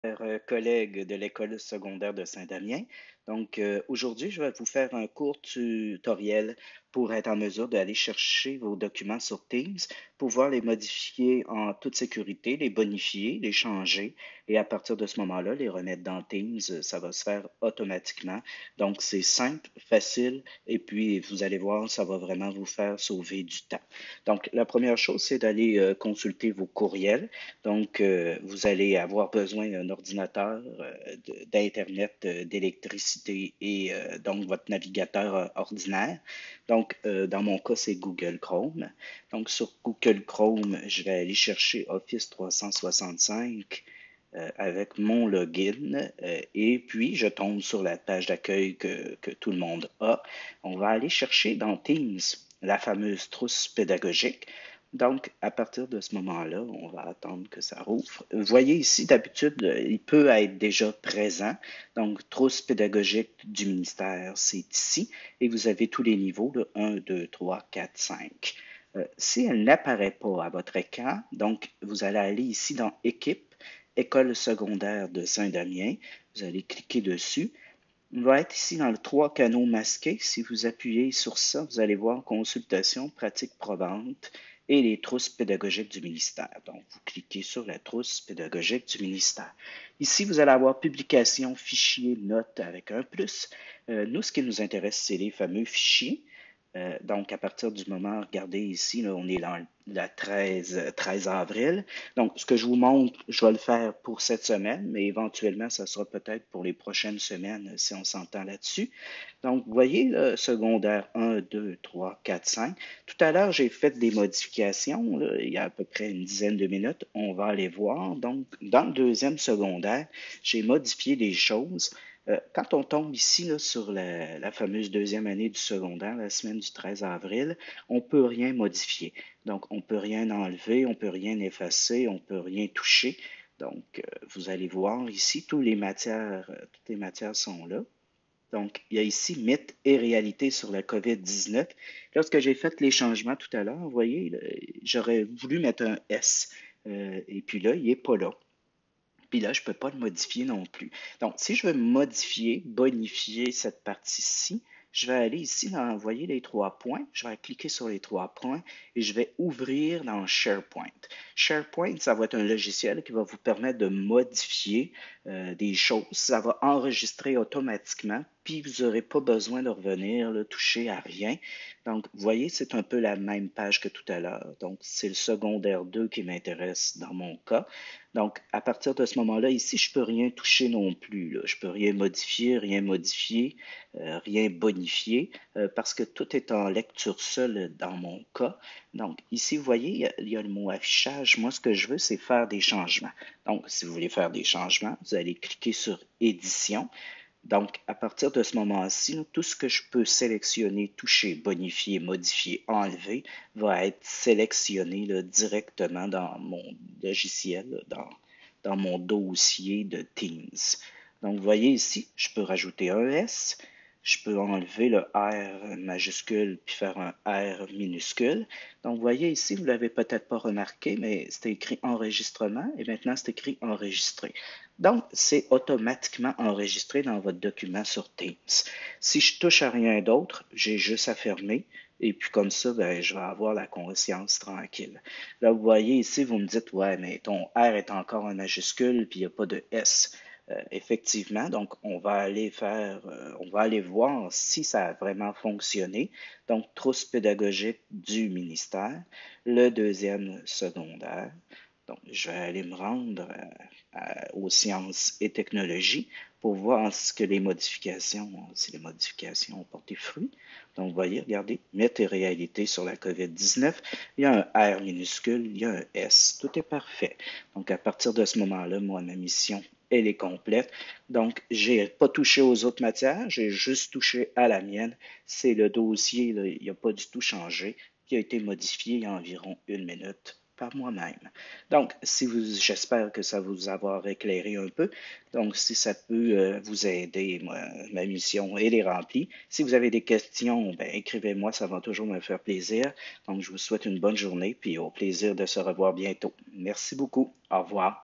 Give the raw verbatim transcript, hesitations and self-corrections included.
euh, collègues de l'école secondaire de Saint-Damien. Donc, euh, aujourd'hui, je vais vous faire un court tutoriel pour être en mesure d'aller chercher vos documents sur Teams, pouvoir les modifier en toute sécurité, les bonifier, les changer et à partir de ce moment-là, les remettre dans Teams. Ça va se faire automatiquement. Donc, c'est simple, facile et puis vous allez voir, ça va vraiment vous faire sauver du temps. Donc, la première chose, c'est d'aller euh, consulter vos courriels. Donc, euh, vous allez avoir besoin d'un ordinateur, euh, de- d'Internet, euh, d'électricité et euh, donc votre navigateur euh, ordinaire. Donc, euh, dans mon cas, c'est Google Chrome. Donc, sur Google Chrome, je vais aller chercher Office trois cent soixante-cinq euh, avec mon login euh, et puis je tombe sur la page d'accueil que, que tout le monde a. On va aller chercher dans Teams la fameuse trousse pédagogique. Donc, à partir de ce moment-là, on va attendre que ça rouvre. Vous voyez ici, d'habitude, il peut être déjà présent. Donc, trousse pédagogique du ministère, c'est ici. Et vous avez tous les niveaux, là, un, deux, trois, quatre, cinq. Euh, si elle n'apparaît pas à votre écran, donc vous allez aller ici dans Équipe, École secondaire de Saint-Damien. Vous allez cliquer dessus. Il va être ici dans le trois canaux masqués. Si vous appuyez sur ça, vous allez voir consultation, pratique probante et les trousses pédagogiques du ministère. Donc, vous cliquez sur la trousse pédagogique du ministère. Ici, vous allez avoir publication, fichier, notes avec un plus. Euh, nous, ce qui nous intéresse, c'est les fameux fichiers. Euh, donc, à partir du moment, regardez ici, là, on est dans le treize, treize avril. Donc, ce que je vous montre, je vais le faire pour cette semaine, mais éventuellement, ça sera peut-être pour les prochaines semaines si on s'entend là-dessus. Donc, vous voyez, le secondaire un, deux, trois, quatre, cinq. Tout à l'heure, j'ai fait des modifications, là, il y a à peu près une dizaine de minutes. On va aller voir. Donc, dans le deuxième secondaire, j'ai modifié des choses. Euh, quand on tombe ici là, sur la, la fameuse deuxième année du secondaire, la semaine du treize avril, on ne peut rien modifier. Donc, on ne peut rien enlever, on ne peut rien effacer, on ne peut rien toucher. Donc, euh, vous allez voir ici, toutes les matières, euh, toutes les matières sont là. Donc, il y a ici mythe et réalité sur la COVID dix-neuf. Lorsque j'ai fait les changements tout à l'heure, vous voyez, j'aurais voulu mettre un S. Euh, et puis là, il n'est pas là. Puis là, je ne peux pas le modifier non plus. Donc, si je veux modifier, bonifier cette partie-ci, je vais aller ici dans, vous voyez les trois points, je vais cliquer sur les trois points et je vais ouvrir dans SharePoint. SharePoint, ça va être un logiciel qui va vous permettre de modifier euh, des choses. Ça va enregistrer automatiquement, puis vous n'aurez pas besoin de revenir là, toucher à rien. Donc, vous voyez, c'est un peu la même page que tout à l'heure. Donc, c'est le secondaire deux qui m'intéresse dans mon cas. Donc, à partir de ce moment-là, ici, je ne peux rien toucher non plus, là. Je ne peux rien modifier, rien modifier, euh, rien bonifier, euh, parce que tout est en lecture seule dans mon cas. Donc, ici, vous voyez, il y a, il y a le mot affichage. Moi, ce que je veux, c'est faire des changements. Donc, si vous voulez faire des changements, vous allez cliquer sur Édition. Donc, à partir de ce moment-ci, tout ce que je peux sélectionner, toucher, bonifier, modifier, enlever, va être sélectionné là, directement dans mon logiciel, dans, dans mon dossier de Teams. Donc, vous voyez ici, je peux rajouter un S, je peux enlever le R majuscule puis faire un R minuscule. Donc, vous voyez ici, vous ne l'avez peut-être pas remarqué, mais c'est écrit enregistrement et maintenant c'est écrit enregistré. Donc, c'est automatiquement enregistré dans votre document sur Teams. Si je touche à rien d'autre, j'ai juste à fermer. Et puis comme ça, ben, je vais avoir la conscience tranquille. Là, vous voyez ici, vous me dites, ouais, mais ton R est encore en majuscule, puis il n'y a pas de S. Euh, effectivement, donc on va aller faire, euh, on va aller voir si ça a vraiment fonctionné. Donc, trousse pédagogique du ministère, le deuxième secondaire. Donc, je vais aller me rendre à- à- aux sciences et technologies pour voir ce que les modifications, si les modifications ont porté fruit. Donc, vous voyez, regardez, mettre et réalité sur la COVID dix-neuf. Il y a un R minuscule, il y a un S. Tout est parfait. Donc, à partir de ce moment-là, moi, ma mission, elle est complète. Donc, j'ai pas touché aux autres matières, j'ai juste touché à la mienne. C'est le dossier, là, il n'a pas du tout changé, qui a été modifié il y a environ une minute par moi-même. Donc, si vous, j'espère que ça vous avoir éclairé un peu. Donc, si ça peut euh, vous aider, moi, ma mission, elle est remplie. Si vous avez des questions, ben, écrivez-moi, ça va toujours me faire plaisir. Donc, je vous souhaite une bonne journée, puis au plaisir de se revoir bientôt. Merci beaucoup. Au revoir.